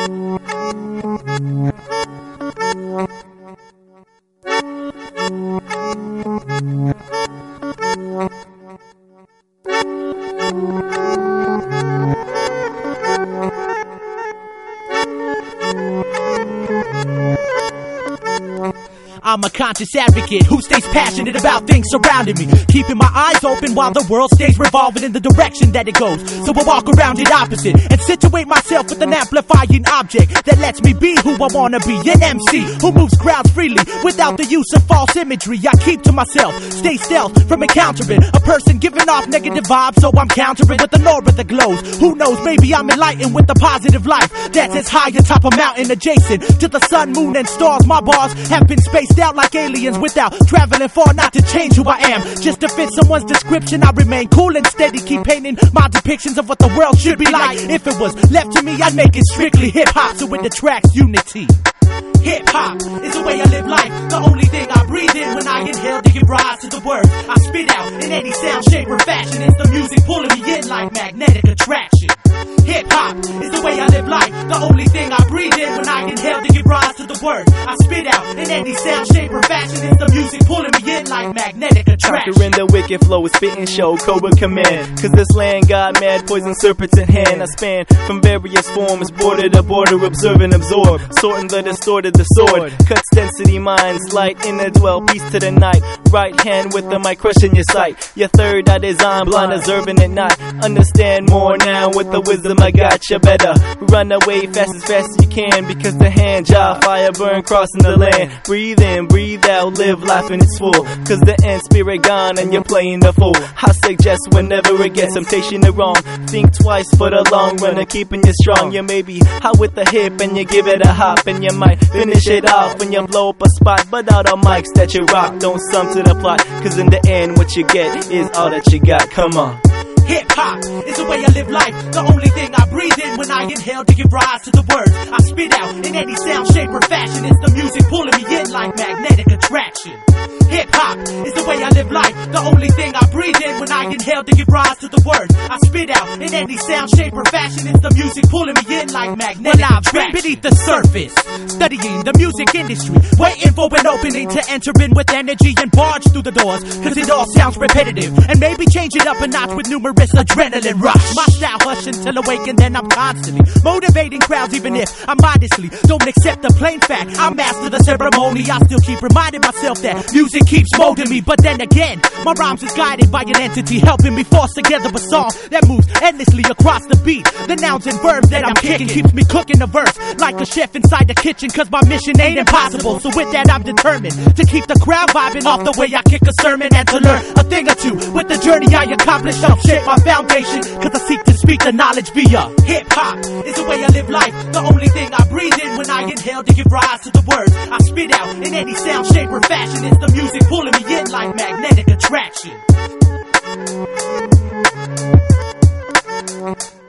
I'm a conscious advocate who stays passionate about things surrounding me, keeping my eyes open while the world stays revolving in the direction that it goes. So I walk around it opposite and situate myself with an amplifying object that lets me be who I wanna be. An MC who moves crowds freely without the use of false imagery. I keep to myself, stay stealth from encountering a person giving off negative vibes, so I'm countering with an aura that glows. Who knows, maybe I'm enlightened with the positive life that's as high atop a mountain adjacent to the sun, moon, and stars. My bars have been spaced out like aliens without traveling far, not to change who I am, just to fit someone's description. I remain cool and steady, keep painting my depictions of what the world should be like. If it was left to me, I'd make it strictly hip-hop, so it attracts unity. Hip-hop is the way I live life, the only thing I breathe in when I inhale to give rise to the words I spit out in any sound, shape, or fashion. It's the music pulling me in like magnetic attraction. Hip-hop is the way I live life, the only thing I breathe in when I inhale to give rise to the words I spit out in any sound, shape, or fashion. It's the music pulling me in like magnetic attraction. Conquering the wicked flow, spitting show, cobra command. Cause this land got mad, poison serpents in hand. I span from various forms, border to border, observe and absorb, sorting the distorted, the sword cuts density minds, light in the dwell, peace to the night. Right hand with the mic crushing your sight. Your third eye design, blind observing it not. Understand more now with the wisdom I got. You better run away fast as you can, because the hand job, fire burn crossing the land. Breathe in, breathe out, live life in its full, cause the end spirit gone and you're playing the fool. I suggest whenever it gets temptation to wrong, think twice for the long run and keeping you strong. You may be hot with the hip and you give it a hop, and you might finish it off when you blow up a spot. But all the mics that you rock don't sum to the plot, cause in the end what you get is all that you got. Come on. Hip-hop is the way I live life, the only thing I breathe in when I inhale to give rise to the words I spit out in any sound, shape, or fashion. It's the music pulling me in like magnetic attraction. Hip-hop is the way I live life, the only thing I breathe in when I inhale to give rise to the words I spit out in any sound, shape, or fashion. It's the music pulling me in like magnetic attraction. Beneath the surface, studying the music industry, waiting for an opening to enter in with energy and barge through the doors, cause it all sounds repetitive, and maybe change it up a notch with numerous adrenaline rush. My style hush until awakened, then I'm constantly motivating crowds, even if I modestly don't accept the plain fact I master the ceremony. I still keep reminding myself that music keeps molding me, but then again, my rhymes is guided by an entity helping me force together a song that moves endlessly across the beat. The nouns and verbs that I'm kicking keeps me cooking a verse like a chef inside the kitchen, cause my mission ain't impossible. So with that I'm determined to keep the crowd vibing off the way I kick a sermon, and to learn a thing or two with the journey I accomplished. Help shape my foundation, cause I seek to speak the knowledge via hip-hop is the way I live life, the only thing I breathe in when I inhale to give rise to the words I spit out in any sound, shape, or fashion. It's the music pulling me in like magnetic attraction.